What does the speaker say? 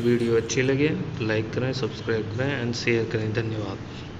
Video अच्छी लगे तो लाइक करें, सब्सक्राइब करें एंड शेयर करें। धन्यवाद।